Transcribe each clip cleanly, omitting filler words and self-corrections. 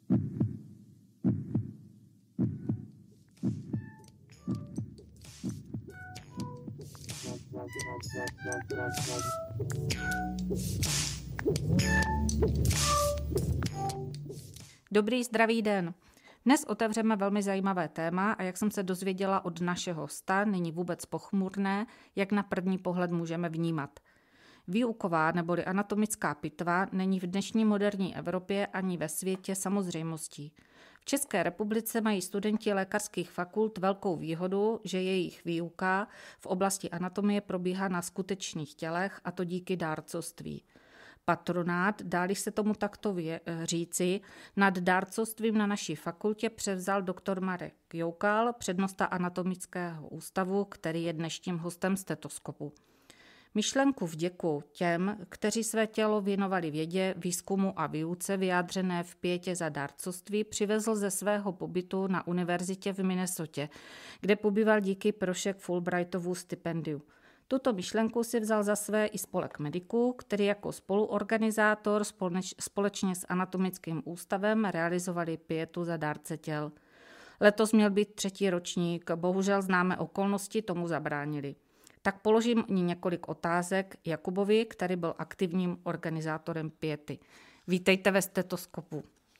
Dobrý zdravý den. Dnes otevřeme velmi zajímavé téma a jak jsem se dozvěděla od našeho hosta, není vůbec pochmurné, jak na první pohled můžeme vnímat. Výuková neboli anatomická pitva není v dnešní moderní Evropě ani ve světě samozřejmostí. V České republice mají studenti lékařských fakult velkou výhodu, že jejich výuka v oblasti anatomie probíhá na skutečných tělech, a to díky dárcovství. Patronát, dá-li se tomu takto říci, nad dárcovstvím na naší fakultě převzal doktor Marek Joukal, přednosta anatomického ústavu, který je dnešním hostem Stetoskopu. Myšlenku vděku těm, kteří své tělo věnovali vědě, výzkumu a výuce vyjádřené v pietě za dárcovství, přivezl ze svého pobytu na univerzitě v Minnesotě, kde pobýval díky Prošek Fulbrightovu stipendiu. Tuto myšlenku si vzal za své i spolek mediků, který jako spoluorganizátor společně s anatomickým ústavem realizovali pietu za dárce těl. Letos měl být 3. ročník, bohužel známé okolnosti tomu zabránili. Tak položím několik otázek Jakubovi, který byl aktivním organizátorem piety. Vítejte ve Stetoskopu.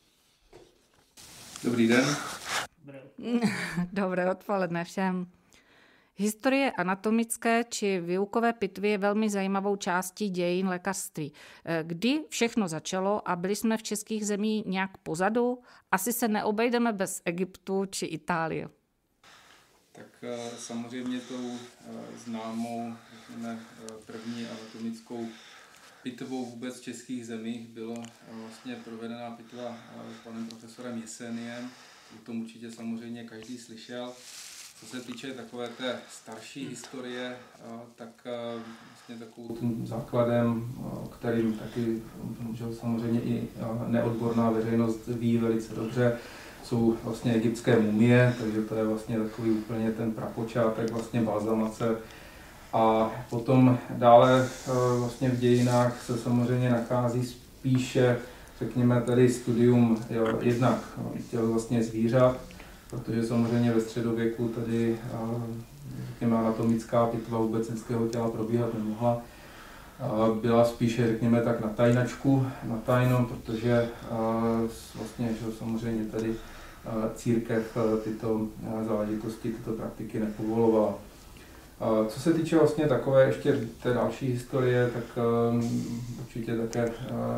Dobrý den. Dobré odpoledne všem. Historie anatomické či výukové pitvy je velmi zajímavou částí dějin lékařství. Kdy všechno začalo a byli jsme v českých zemích nějak pozadu? Asi se neobejdeme bez Egyptu či Itálie. Tak samozřejmě tou známou, první anatomickou pitvou vůbec v českých zemích byla vlastně provedená pitva panem profesorem Jeseniem. O tom určitě samozřejmě každý slyšel. Co se týče takové té starší historie, tak vlastně takovým základem, kterým taky samozřejmě i neodborná veřejnost ví velice dobře, jsou vlastně egyptské mumie, takže to je vlastně takový úplně ten prapočátek vlastně balzamace. A potom dále vlastně v dějinách se samozřejmě nachází spíše, řekněme tady studium jednak těl vlastně zvířat, protože samozřejmě ve středověku tady řekněme anatomická pitva vůbec lidského těla probíhat nemohla. Byla spíše, řekněme tak, na tajnačku, na tajno, protože vlastně, že samozřejmě tady církev tyto záležitosti, tyto praktiky nepovolovala. Co se týče vlastně takové ještě té další historie, tak určitě také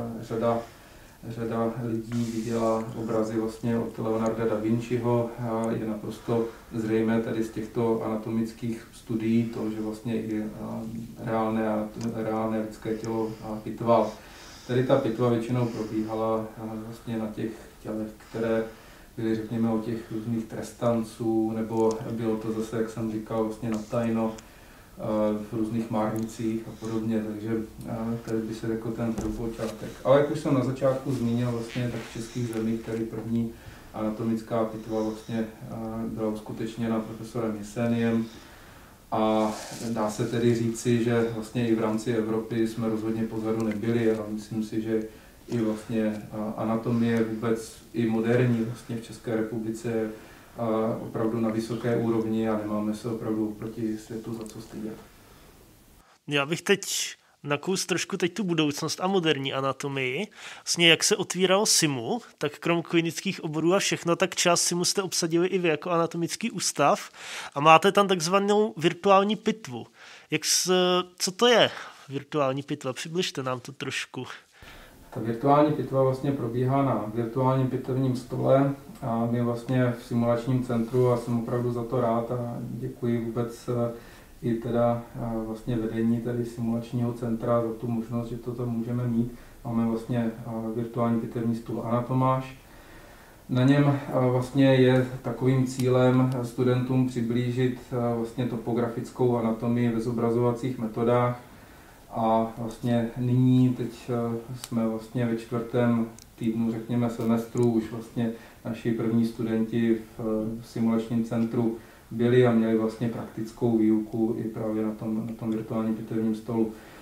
řada lidí viděla obrazy vlastně od Leonarda da Vinciho. Je naprosto zřejmé tady z těchto anatomických studií to, že vlastně i reálné lidské tělo pitval. Tady ta pitva většinou probíhala vlastně na těch tělech, které byly, řekněme, od těch různých trestanců, nebo bylo to zase, jak jsem říkal, vlastně na tajno v různých márnicích a podobně, takže tady by se řekl ten prvopočátek. Ale jak už jsem na začátku zmínil, vlastně, tak v českých zemích tady první anatomická pitva vlastně byla uskutečněna profesorem Jeseniem a dá se tedy říci, že vlastně i v rámci Evropy jsme rozhodně pozadu nebyli, ale myslím si, že i vlastně anatomie vůbec i moderní vlastně v České republice je opravdu na vysoké úrovni a nemáme se opravdu proti světu za co stydět. Já bych teď nakous trošku tu budoucnost a moderní anatomii. Vlastně jak se otvíralo SIMU, tak krom klinických oborů a všechno, tak část SIMU jste obsadili i vy jako anatomický ústav a máte tam takzvanou virtuální pitvu. Co to je virtuální pitva? Přibližte nám to trošku. Ta virtuální pitva vlastně probíhá na virtuálním pitvním stole a my vlastně v simulačním centru, a jsem opravdu za to rád a děkuji vůbec i teda vlastně vedení tady simulačního centra za tu možnost, že toto můžeme mít. Máme vlastně virtuální pitvní stůl Anatomáš. Na něm vlastně je takovým cílem studentům přiblížit vlastně topografickou anatomii ve zobrazovacích metodách. A vlastně nyní, teď jsme vlastně ve 4. týdnu, řekněme, semestru, už vlastně naši první studenti v simulačním centru byli a měli vlastně praktickou výuku i právě na tom virtuálním pitevním stolu.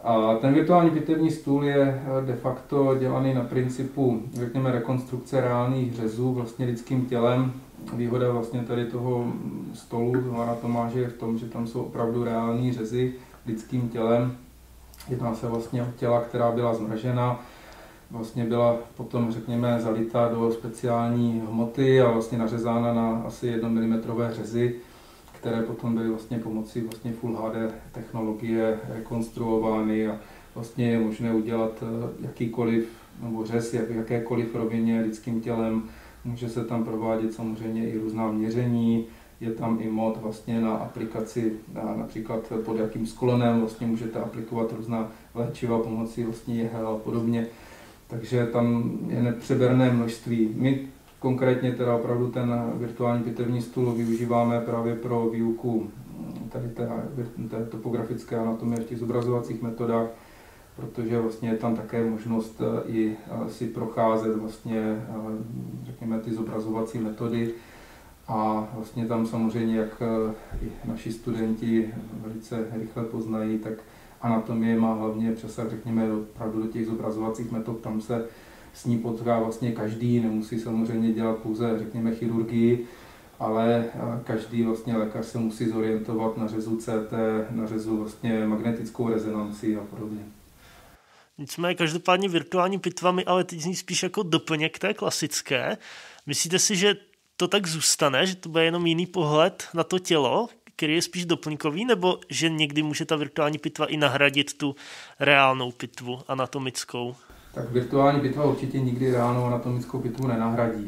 A ten virtuální pitevní stůl je de facto dělaný na principu, řekněme, rekonstrukce reálných řezů vlastně lidským tělem. Výhoda vlastně tady toho stolu anatomáže je v tom, že tam jsou opravdu reální řezy lidským tělem. Jedná se vlastně o těla, která byla zmražena, vlastně byla potom, řekněme, zalitá do speciální hmoty a vlastně nařezána na asi 1 mm řezy, které potom byly vlastně pomocí vlastně Full HD technologie rekonstruovány a vlastně je možné udělat jakýkoliv nebo řez v jakékoliv rovině lidským tělem. Může se tam provádět samozřejmě i různá měření, je tam i mod vlastně na aplikaci, například pod jakým sklonem vlastně můžete aplikovat různá léčiva pomocí vlastně jehel a podobně. Takže tam je nepřeberné množství. My konkrétně teda opravdu ten virtuální pitevní stůl využíváme právě pro výuku tady té topografické anatomie v těch zobrazovacích metodách, protože vlastně je tam také možnost i si procházet vlastně, řekněme, ty zobrazovací metody a vlastně tam samozřejmě, jak i naši studenti velice rychle poznají, tak anatomie má hlavně přesah, řekněme, opravdu do těch zobrazovacích metod, tam se s ní potká vlastně každý, nemusí samozřejmě dělat pouze, řekněme, chirurgii, ale každý vlastně lékař se musí zorientovat na řezu CT, na řezu vlastně magnetickou rezonanci a podobně. Nicméně každopádně virtuální pitva mi ale teď zní spíš jako doplněk té klasické. Myslíte si, že to tak zůstane, že to bude jenom jiný pohled na to tělo, který je spíš doplňkový, nebo že někdy může ta virtuální pitva i nahradit tu reálnou pitvu anatomickou? Tak virtuální pitva určitě nikdy reálnou anatomickou pitvu nenahradí.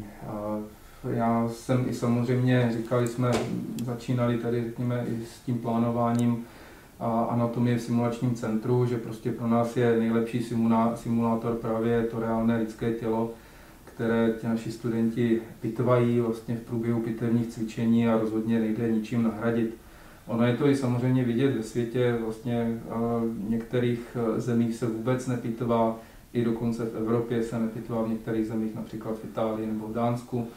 Já jsem i samozřejmě, začínali tady, řekněme, i s tím plánováním anatomie v simulačním centru, že prostě pro nás je nejlepší simulátor právě to reálné lidské tělo, které ti naši studenti pitvají vlastně v průběhu pitevních cvičení a rozhodně nejde ničím nahradit. Ono je to i samozřejmě vidět ve světě, vlastně v některých zemích se vůbec nepitvá, i dokonce v Evropě se nepitvá, v některých zemích, například v Itálii nebo v Dánsku.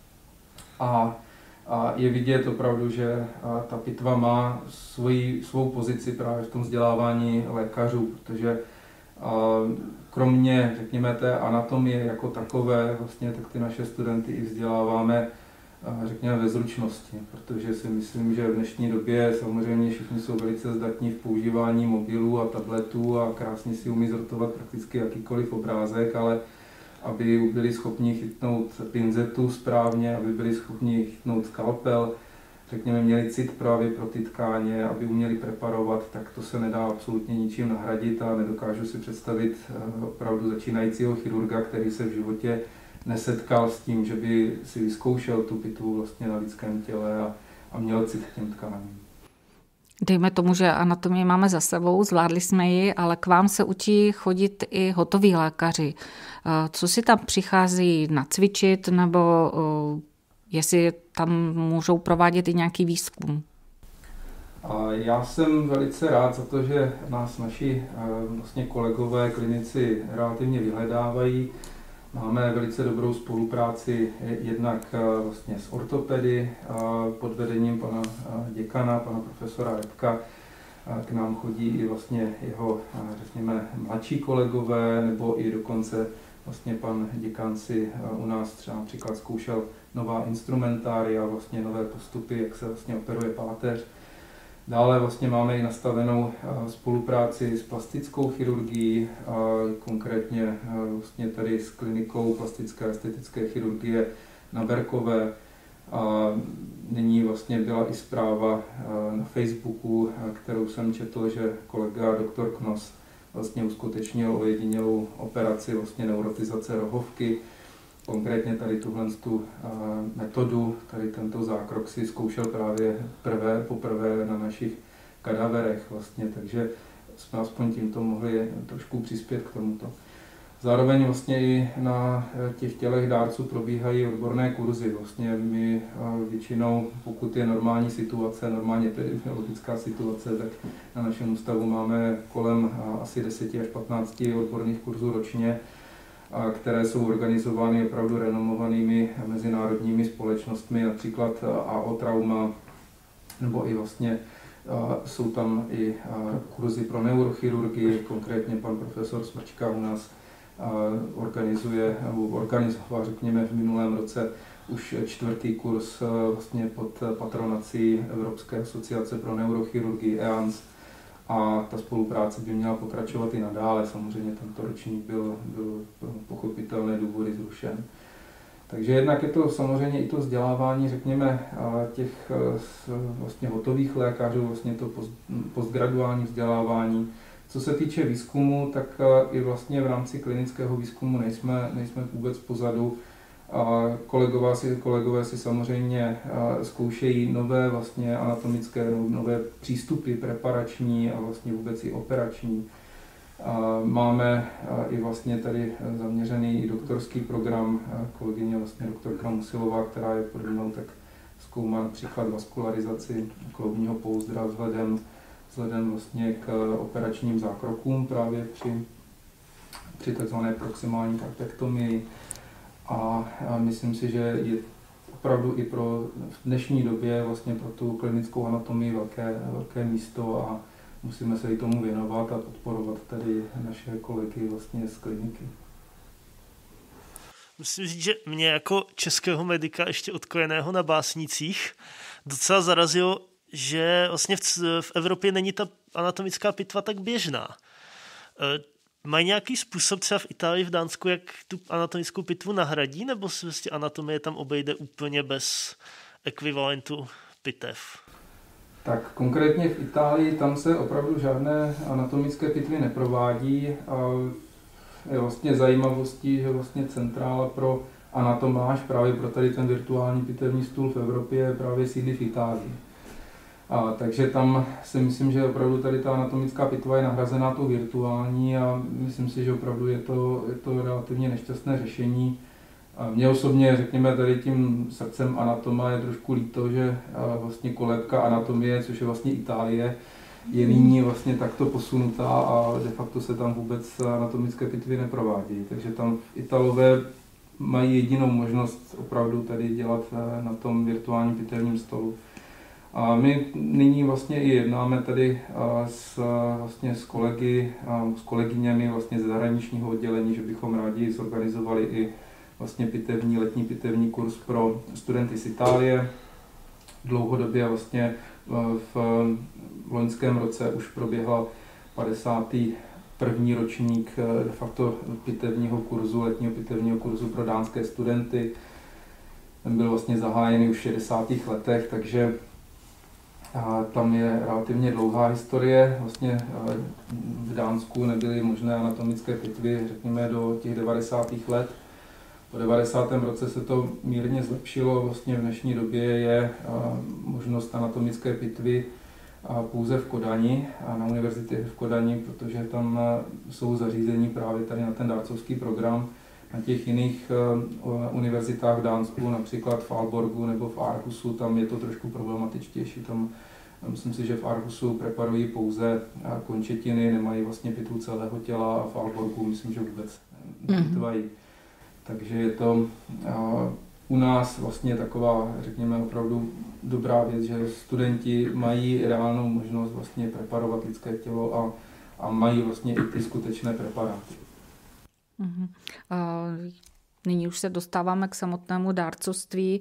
A je vidět opravdu, že ta pitva má svou pozici právě v tom vzdělávání lékařů, protože kromě, řekněme, té anatomie jako takové, vlastně, tak ty naše studenty i vzděláváme, řekněme, ve zručnosti, protože si myslím, že v dnešní době samozřejmě všichni jsou velice zdatní v používání mobilů a tabletů a krásně si umí zrotovat prakticky jakýkoliv obrázek, ale aby byli schopni chytnout pinzetu správně, aby byli schopni chytnout skalpel, řekněme, měli cit právě pro ty tkáně, aby uměli preparovat, tak to se nedá absolutně ničím nahradit a nedokážu si představit opravdu začínajícího chirurga, který se v životě nesetkal s tím, že by si vyzkoušel tu pitvu vlastně na lidském těle a měl cit k těm tkáním. Dejme tomu, že anatomii máme za sebou, zvládli jsme ji, ale k vám se učí chodit i hotoví lékaři. Co si tam přichází nacvičit, nebo jestli tam můžou provádět i nějaký výzkum? Já jsem velice rád za to, že nás naši vlastně kolegové klinici relativně vyhledávají. Máme velice dobrou spolupráci jednak vlastně s ortopedy pod vedením pana děkana, pana profesora Repka. K nám chodí i vlastně jeho, řekněme, mladší kolegové, nebo i dokonce vlastně pan děkan si u nás třeba například zkoušel nová instrumentária, vlastně nové postupy, jak se vlastně operuje páteř. Dále vlastně máme i nastavenou spolupráci s plastickou chirurgií, konkrétně vlastně tady s klinikou plastické a estetické chirurgie na Berkové. Nyní vlastně byla i zpráva na Facebooku, kterou jsem četl, že kolega doktor Knos vlastně uskutečnil ojedinělou operaci vlastně neurotizace rohovky. Konkrétně tady tu metodu, tady tento zákrok si zkoušel právě poprvé na našich kadaverech vlastně, takže jsme aspoň tímto mohli trošku přispět k tomuto. Zároveň vlastně i na těch tělech dárců probíhají odborné kurzy. Vlastně my většinou, pokud je normální situace, normálně epidemiologická situace, tak na našem ústavu máme kolem asi 10 až 15 odborných kurzů ročně, které jsou organizovány opravdu renomovanými mezinárodními společnostmi, například AO Trauma, nebo i vlastně Jsou tam i kurzy pro neurochirurgii, konkrétně pan profesor Smrčka u nás organizoval, řekněme, v minulém roce už 4. kurz vlastně pod patronací Evropské asociace pro neurochirurgii EANS, a ta spolupráce by měla pokračovat i nadále. Samozřejmě tento ročník byl pochopitelné důvody zrušen. Takže jednak je to samozřejmě i to vzdělávání, řekněme, těch vlastně hotových lékařů, vlastně to postgraduální vzdělávání. Co se týče výzkumu, tak i vlastně v rámci klinického výzkumu nejsme vůbec pozadu. Kolegové si samozřejmě zkoušejí nové vlastně anatomické, nové přístupy preparační a vlastně vůbec i operační. Máme i vlastně tady zaměřený i doktorský program, kolegyně vlastně doktorka Musilová, která je pode mnou, tak zkoumá například vaskularizaci kloubního pouzdra vzhledem vlastně k operačním zákrokům právě při takzvané proximální karpektomii. A myslím si, že je opravdu i v dnešní době vlastně pro tu klinickou anatomii velké místo a musíme se i tomu věnovat a podporovat tady naše kolegy vlastně z kliniky. Musím říct, že mě jako českého medika ještě odkojeného na básnicích docela zarazilo, že vlastně v Evropě není ta anatomická pitva tak běžná. Mají nějaký způsob třeba v Itálii, v Dánsku, jak tu anatomickou pitvu nahradí, nebo se vlastně anatomie tam obejde úplně bez ekvivalentu pitev? Tak konkrétně v Itálii tam se opravdu žádné anatomické pitvy neprovádí. Je vlastně zajímavostí, že vlastně centrála pro anatomáž, právě pro tady ten virtuální pitevní stůl v Evropě právě sídlí v Itálii. Takže tam si myslím, že opravdu tady ta anatomická pitva je nahrazená tou virtuální a myslím si, že opravdu je to relativně nešťastné řešení. Mně osobně, řekněme, tady tím srdcem anatoma je trošku líto, že vlastně kolébka anatomie, což je vlastně Itálie, je nyní vlastně takto posunutá a de facto se tam vůbec anatomické pitvy neprovádějí. Takže tam Italové mají jedinou možnost opravdu tady dělat na tom virtuálním pitevním stolu. A my nyní vlastně i jednáme tady s kolegy, s kolegyněmi vlastně ze zahraničního oddělení, že bychom rádi zorganizovali i vlastně letní pitevní kurz pro studenty z Itálie. Dlouhodobě vlastně v loňském roce už proběhla 51. ročník de facto letního pitevního kurzu pro dánské studenty. Ten byl vlastně zahájený už v 60. letech, takže tam je relativně dlouhá historie. Vlastně v Dánsku nebyly možné anatomické pitvy, řekněme, do těch 90. let. Po 90. roce se to mírně zlepšilo. Vlastně v dnešní době je možnost anatomické pitvy pouze v Kodani, na univerzitě v Kodani, protože tam jsou zařízení právě tady na ten dárcovský program. Na těch jiných univerzitách v Dánsku, například v Aalborgu nebo v Aarhusu, tam je to trošku problematičtější. Tam myslím si, že v Aarhusu preparují pouze končetiny, nemají vlastně pitvu celého těla, a v Aalborgu myslím, že vůbec nepitvají. Takže je to u nás vlastně taková, řekněme, opravdu dobrá věc, že studenti mají reálnou možnost vlastně preparovat lidské tělo a mají vlastně i ty skutečné preparáty. Nyní už se dostáváme k samotnému dárcovství.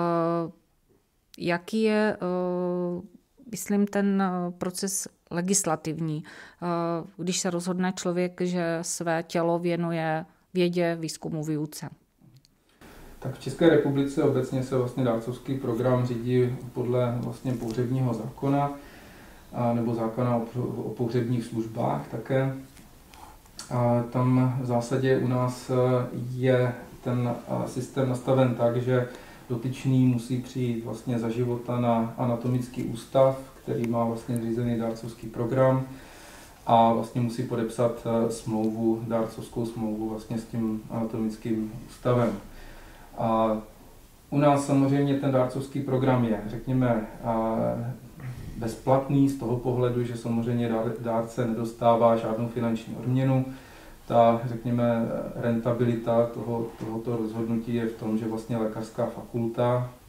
Jaký je, myslím, ten proces legislativní, když se rozhodne člověk, že své tělo věnuje vědě, výzkumu, výuce? Tak v České republice obecně se vlastně dárcovský program řídí podle vlastně pohřebního zákona nebo zákona o pohřebních službách také. A tam v zásadě u nás je ten systém nastaven tak, že dotyčný musí přijít vlastně za života na anatomický ústav, který má vlastně zřízený dárcovský program, a vlastně musí podepsat dárcovskou smlouvu vlastně s tím anatomickým ústavem. A u nás samozřejmě ten dárcovský program je, řekněme, bezplatný z toho pohledu, že samozřejmě dárce nedostává žádnou finanční odměnu. Ta, řekněme, rentabilita tohoto rozhodnutí je v tom, že vlastně lékařská fakulta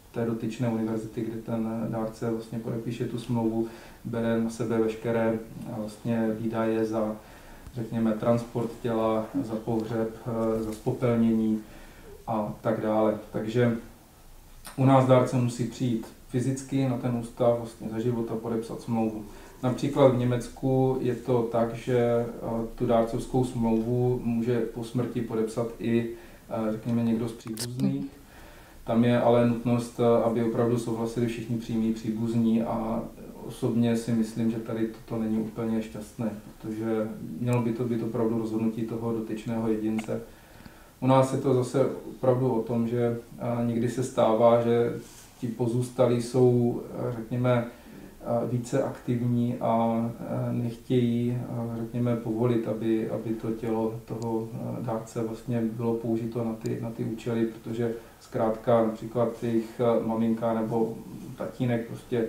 té dotyčné univerzity, kde ten dárce vlastně podepíše tu smlouvu, bere na sebe veškeré vlastně výdaje za, řekněme, transport těla, za pohřeb, za spopelnění a tak dále. Takže u nás dárce musí přijít fyzicky na ten ústav vlastně za života podepsat smlouvu. Například v Německu je to tak, že tu dárcovskou smlouvu může po smrti podepsat i, řekněme, někdo z příbuzných. Tam je ale nutnost, aby opravdu souhlasili všichni příbuzní a osobně si myslím, že tady toto není úplně šťastné, protože mělo by to být opravdu rozhodnutí toho dotyčného jedince. U nás je to zase opravdu o tom, že někdy se stává, že ti pozůstalí jsou, řekněme, více aktivní a nechtějí, řekněme, povolit, aby to tělo toho dárce vlastně bylo použito na ty účely, protože zkrátka například jejich maminka nebo tatínek prostě,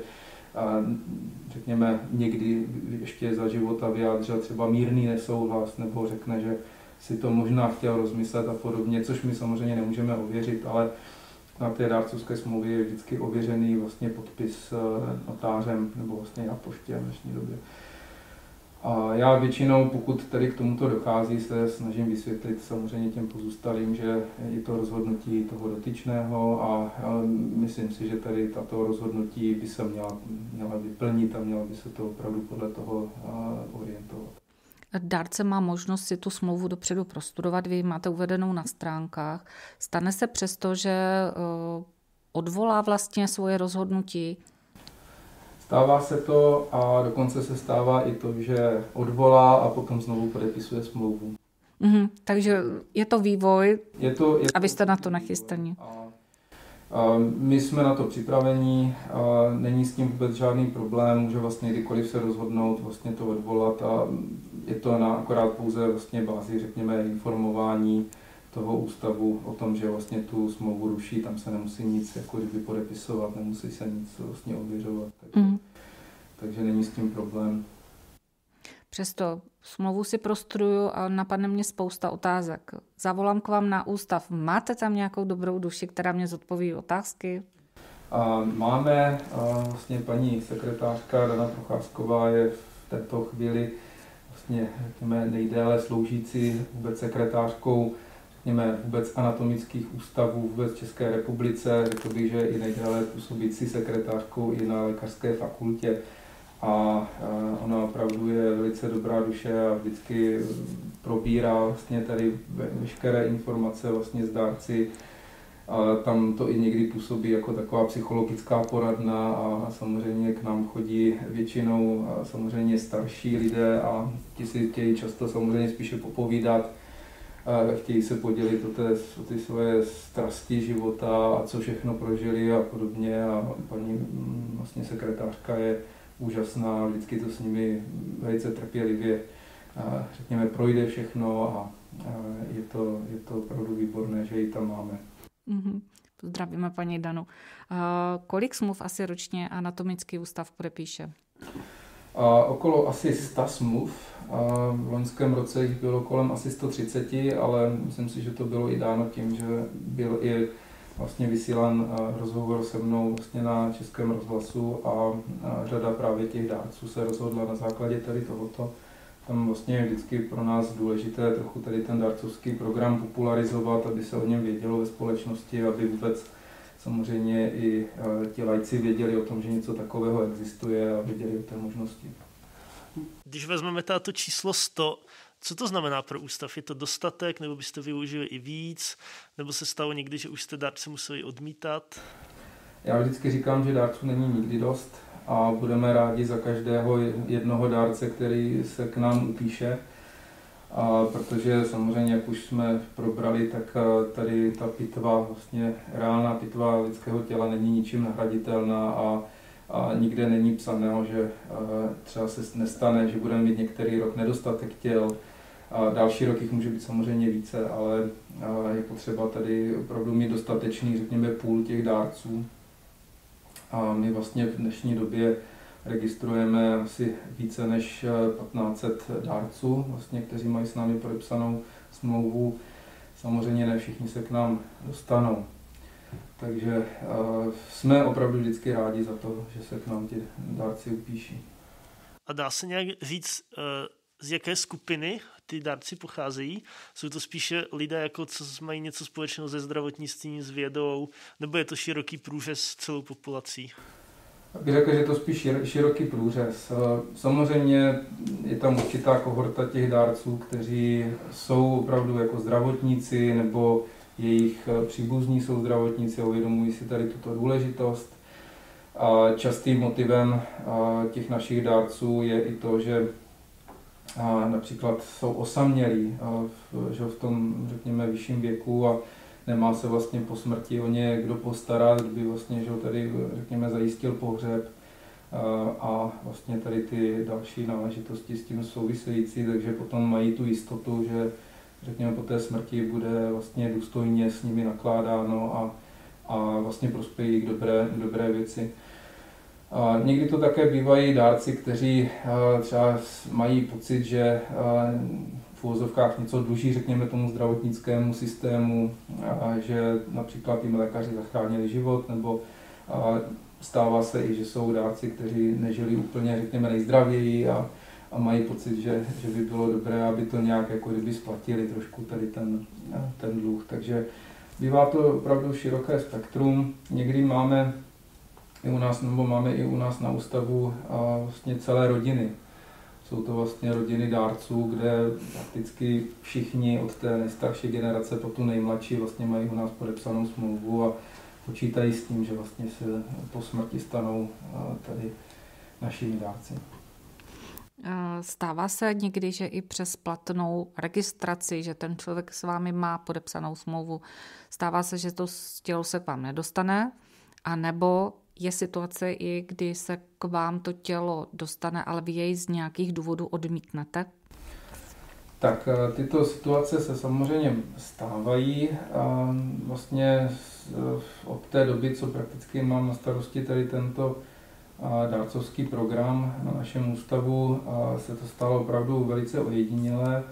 řekněme, někdy ještě za života vyjádřil třeba mírný nesouhlas nebo řekne, že si to možná chtěl rozmyslet a podobně, což my samozřejmě nemůžeme ověřit, ale na té dárcovské smlouvě je vždycky ověřený vlastně podpis notářem nebo vlastně na poště v dnešní době. A já většinou, pokud tady k tomuto dochází, se snažím vysvětlit samozřejmě těm pozůstalým, že je to rozhodnutí toho dotyčného a myslím si, že tady tato rozhodnutí by se měla vyplnit a měla by se to opravdu podle toho orientovat. Dárce má možnost si tu smlouvu dopředu prostudovat, vy máte uvedenou na stránkách. Stane se přesto, že odvolá vlastně svoje rozhodnutí? Stává se to a dokonce se stává i to, že odvolá a potom znovu podepisuje smlouvu. Takže je to vývoj a vy jste na to nachystaní. My jsme na to připraveni, není s tím vůbec žádný problém, může vlastně kdykoliv se rozhodnout vlastně to odvolat a je to na akorát pouze vlastně bázi, řekněme, informování toho ústavu o tom, že vlastně tu smlouvu ruší, tam se nemusí nic jako kdyby podepisovat, nemusí se nic vlastně ověřovat, takže není s tím problém. Přesto smlouvu si prostuduju a napadne mě spousta otázek. Zavolám k vám na ústav. Máte tam nějakou dobrou duši, která mě zodpoví otázky? Máme, vlastně paní sekretářka Dana Procházková je v této chvíli vlastně, řekněme, nejdéle sloužící vůbec sekretářkou, řekněme, vůbec anatomických ústavů vůbec v České republice. Řekl bych, že i nejdéle působící sekretářkou i na lékařské fakultě. A ona opravdu je velice dobrá duše a vždycky probírá vlastně tady veškeré informace vlastně z dárci. A tam to i někdy působí jako taková psychologická poradna a samozřejmě k nám chodí většinou samozřejmě starší lidé a ti si chtějí často samozřejmě spíše popovídat, chtějí se podělit o ty svoje strasti života a co všechno prožili a podobně a paní vlastně sekretářka je úžasná, vždycky to s nimi velice trpělivě, řekněme, projde všechno a je to opravdu výborné, že ji tam máme. Zdravíme paní Danu. Kolik smluv asi ročně anatomický ústav podepíše? Okolo asi 100 smluv. V loňském roce jich bylo kolem asi 130, ale myslím si, že to bylo i dáno tím, že byl i vlastně vysílán rozhovor se mnou vlastně na Českém rozhlasu a řada právě těch dárců se rozhodla na základě tady tohoto. Tam vlastně je vždycky pro nás důležité trochu tady ten dárcovský program popularizovat, aby se o něm vědělo ve společnosti, aby vůbec samozřejmě i ti laici věděli o tom, že něco takového existuje a věděli o té možnosti. Když vezmeme to číslo 100, co to znamená pro ústav? Je to dostatek, nebo byste využili i víc? Nebo se stalo někdy, že už jste dárci museli odmítat? Já vždycky říkám, že dárců není nikdy dost a budeme rádi za každého jednoho dárce, který se k nám upíše. Protože samozřejmě, jak už jsme probrali, tak tady ta pitva, vlastně reálná pitva lidského těla není ničím nahraditelná a nikde není psaného, že třeba se nestane, že budeme mít některý rok nedostatek těl. A další rok jich může být samozřejmě více, ale je potřeba tady opravdu mít dostatečný, řekněme, půl těch dárců. A my vlastně v dnešní době registrujeme asi více než 1500 dárců, vlastně, kteří mají s námi podepsanou smlouvu. Samozřejmě ne všichni se k nám dostanou. Takže jsme opravdu vždycky rádi za to, že se k nám ti dárci upíší. A dá se nějak říct, z jaké skupiny ty dárci pocházejí? Jsou to spíše lidé, jako co mají něco společného se zdravotnictvím, s vědou, nebo je to široký průřez celou populací? Bych řekl, že je to spíš široký průřez. Samozřejmě je tam určitá kohorta těch dárců, kteří jsou opravdu jako zdravotníci, nebo jejich příbuzní jsou zdravotníci a uvědomují si tady tuto důležitost. A častým motivem těch našich dárců je i to, že například jsou osamělí že v tom, řekněme, vyšším věku a nemá se vlastně po smrti o ně kdo postarat, kdyby vlastně, že tady, řekněme, zajistil pohřeb a vlastně tady ty další náležitosti s tím související, takže potom mají tu jistotu, že řekněme po té smrti bude vlastně důstojně s nimi nakládáno a vlastně prospějí k dobré věci. A někdy to také bývají dárci, kteří třeba mají pocit, že v uvozovkách něco dluží, řekněme, tomu zdravotnickému systému, že například jim lékaři zachránili život, nebo stává se i, že jsou dárci, kteří nežili úplně, řekněme, nejzdravěji a mají pocit, že by bylo dobré, aby to nějak jako kdyby splatili trošku tady ten dluh. Takže bývá to opravdu široké spektrum. Někdy máme i u nás na ústavu vlastně celé rodiny. Jsou to vlastně rodiny dárců, kde prakticky všichni od té nejstarší generace po tu nejmladší vlastně mají u nás podepsanou smlouvu a počítají s tím, že vlastně se po smrti stanou tady našimi dárci. Stává se někdy, že i přes platnou registraci, že ten člověk s vámi má podepsanou smlouvu, stává se, že to tělo se k vám nedostane, anebo je situace i, kdy se k vám to tělo dostane, ale vy jej z nějakých důvodů odmítnete? Tak tyto situace se samozřejmě stávají. Vlastně od té doby, co prakticky mám na starosti tady tento dárcovský program na našem ústavu, se to stalo opravdu velice ojedinělé.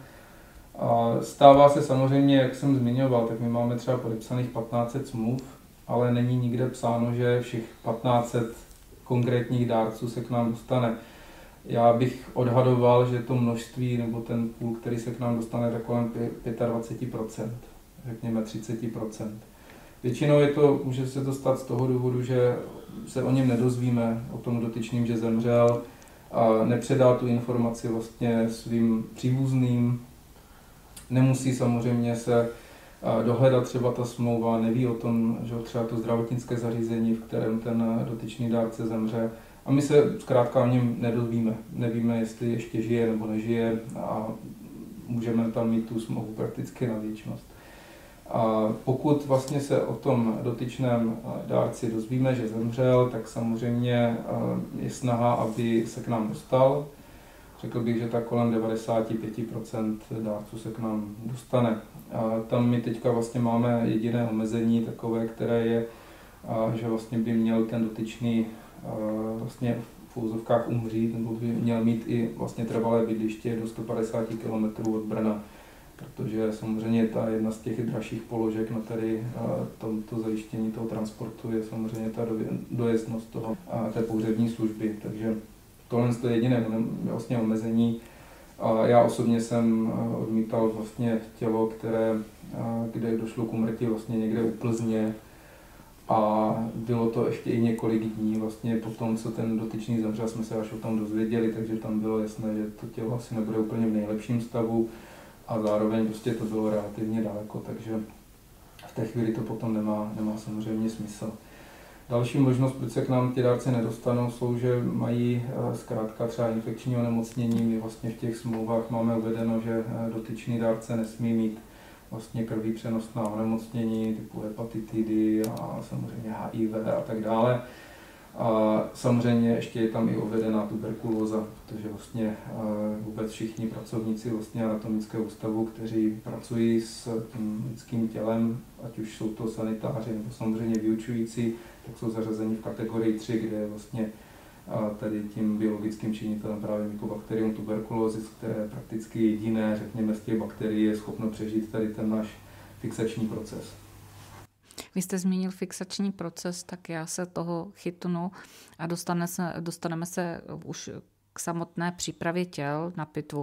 Stává se samozřejmě, jak jsem zmiňoval, tak my máme třeba podepsaných 1500 smluv, ale není nikde psáno, že všech 1500 konkrétních dárců se k nám dostane. Já bych odhadoval, že to množství nebo ten půl, který se k nám dostane, tak kolem 25%, řekněme 30%. Většinou může se to stát z toho důvodu, že se o něm nedozvíme, o tom dotyčným, že zemřel, a nepředá tu informaci vlastně svým příbuzným. Nemusí samozřejmě se dohledat třeba ta smlouva, neví o tom, že třeba to zdravotnické zařízení, v kterém ten dotyčný dárce zemře. A my se zkrátka o něm nedozvíme. Nevíme, jestli ještě žije nebo nežije a můžeme tam mít tu smlouvu prakticky na věčnost. A pokud vlastně se o tom dotyčném dárci dozvíme, že zemřel, tak samozřejmě je snaha, aby se k nám dostal. Řekl bych, že tak kolem 95% dárců se k nám dostane. A tam my teďka vlastně máme jediné omezení takové, které je, že vlastně by měl ten dotyčný vlastně v úzovkách umřít, nebo by měl mít i vlastně trvalé bydliště do 150 km od Brna. Protože samozřejmě ta jedna z těch dražších položek na tady tomto zajištění toho transportu je samozřejmě ta dojezdnost té pohřební služby. Takže tohle je jediné vlastně omezení. A já osobně jsem odmítal vlastně tělo, kde došlo k úmrtí vlastně někde u Plzně. A bylo to ještě i několik dní vlastně po tom, co ten dotyčný zemřel, jsme se až o tom dozvěděli, takže tam bylo jasné, že to tělo asi nebude úplně v nejlepším stavu. A zároveň prostě to bylo relativně daleko, takže v té chvíli to potom nemá samozřejmě smysl. Další možnost, proč se k nám ti dárci nedostanou, jsou, že mají zkrátka třeba infekční onemocnění. My vlastně v těch smlouvách máme uvedeno, že dotyčný dárce nesmí mít vlastně krví přenosná onemocnění typu hepatitidy a samozřejmě HIV a tak dále. A samozřejmě ještě je tam i uvedená tuberkulóza, protože vlastně vůbec všichni pracovníci vlastně anatomického ústavu, kteří pracují s tím lidským tělem, ať už jsou to sanitáři nebo samozřejmě vyučující, tak jsou zařazeni v kategorii 3, kde je vlastně tady tím biologickým činitelem právě Mycobacterium tuberculosis, které prakticky jediné, řekněme, z těch bakterií je schopno přežít tady ten náš fixační proces. Vy jste zmínil fixační proces, tak já se toho chytnu a dostaneme se už k samotné přípravě těl na pitvu.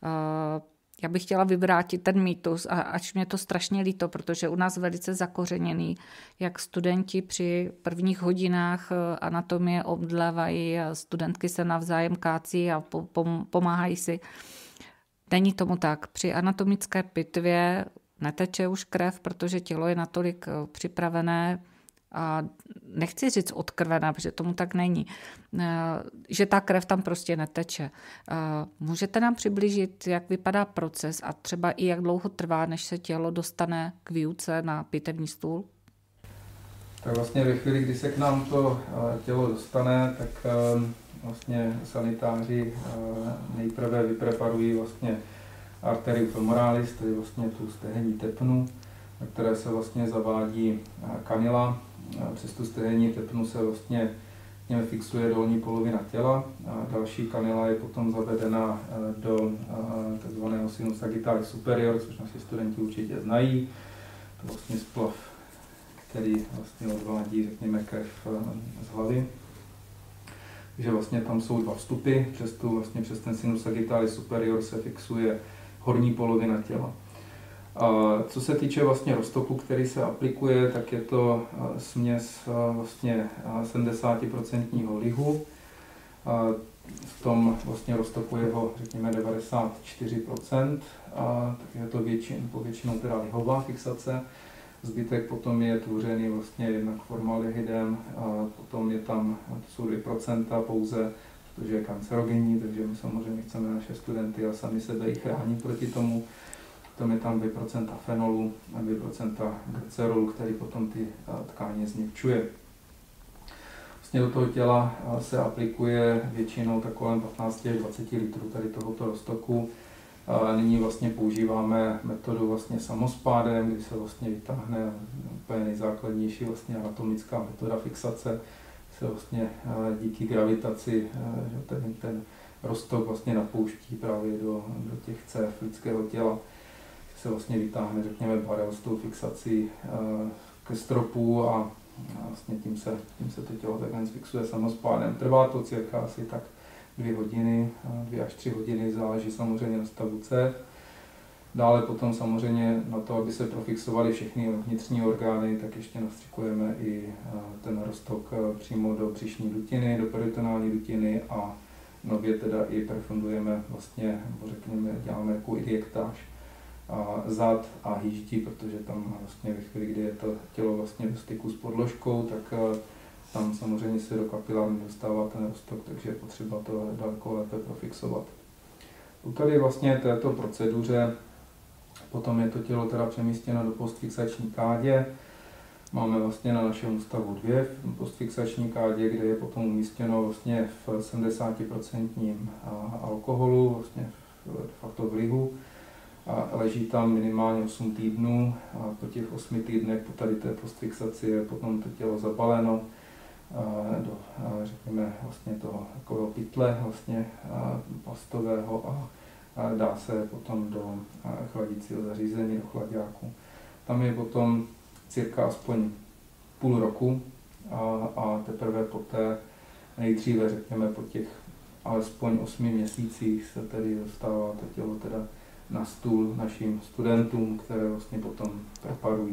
Já bych chtěla vyvrátit ten mýtus, a ač mě to strašně líto, protože u nás velice zakořeněný, jak studenti při prvních hodinách anatomie omdlévají a studentky se navzájem kácí a pomáhají si. Není tomu tak. Při anatomické pitvě neteče už krev, protože tělo je natolik připravené a nechci říct odkrvená, protože tomu tak není, že ta krev tam prostě neteče. Můžete nám přiblížit, jak vypadá proces a třeba i jak dlouho trvá, než se tělo dostane k výuce na pitevní stůl? Tak vlastně ve chvíli, kdy se k nám to tělo dostane, tak vlastně sanitáři nejprve vypreparují vlastně arteriu femoralis, tedy vlastně tu stehenní tepnu, na které se vlastně zavádí kanila. Přes tu stehenní tepnu se vlastně fixuje dolní polovina těla. Další kanila je potom zavedena do tzv. Sinus sagittalis superior, což naši studenti určitě znají. To je vlastně splav, který vlastně odvádí, řekněme, krev z hlavy. Takže vlastně tam jsou dva vstupy, přes ten sinus sagittalis superior se fixuje horní polovina těla. Co se týče vlastně roztoku, který se aplikuje, tak je to směs vlastně 70% lihu. V tom vlastně roztoku je ho, řekněme, 94%, tak je to povětšinou teda lihová fixace. Zbytek potom je tvořený vlastně jednak formaldehydem, potom je tam, to jsou 2% pouze, protože je kancerogenní, takže my samozřejmě chceme naše studenty a sami sebe i chránit proti tomu. Potom je tam 2% fenolu a 2% glycerolu, který potom ty tkáně změkčuje. Vlastně do toho těla se aplikuje většinou tak kolem 15 až 20 litrů tady tohoto roztoku. Nyní vlastně používáme metodu vlastně samospádem, kdy se vlastně vytáhne úplně nejzákladnější vlastně anatomická metoda fixace. Se vlastně díky gravitaci ten roztok vlastně napouští právě do těch cév lidského těla. Se vlastně vytáhne, řekněme, barel s tou fixací ke stropu a vlastně tím se to tělo takhle fixuje samospádem. Trvá to cirka asi tak 2 hodiny, 2 až 3 hodiny, záleží samozřejmě na stavu cév. Dále potom samozřejmě na to, aby se profixovaly všechny vnitřní orgány, tak ještě nastřikujeme i ten roztok přímo do břišní dutiny, do peritonální dutiny a nově teda i perfundujeme vlastně, nebo řekněme, děláme takovou injektáž zad a hýždí, protože tam vlastně ve chvíli, kdy je to tělo vlastně do styku s podložkou, tak tam samozřejmě se do kapilár nedostává ten roztok, takže je potřeba to daleko lépe profixovat. U tady vlastně této proceduře potom je to tělo teda přemístěno do postfixační kádě. Máme vlastně na našem ústavu 2 postfixační kádě, kde je potom umístěno vlastně v 70% alkoholu, vlastně de facto v lihu. A leží tam minimálně 8 týdnů a po těch 8 týdnech po tady té postfixaci je potom to tělo zabaleno do, řekněme, vlastně toho takového pytle vlastně plastového a dá se potom do chladicího zařízení, do chlaďáku. Tam je potom cirka aspoň půl roku a teprve poté nejdříve, řekněme, po těch alespoň 8 měsících se tedy dostává to tělo teda na stůl našim studentům, které vlastně potom preparují.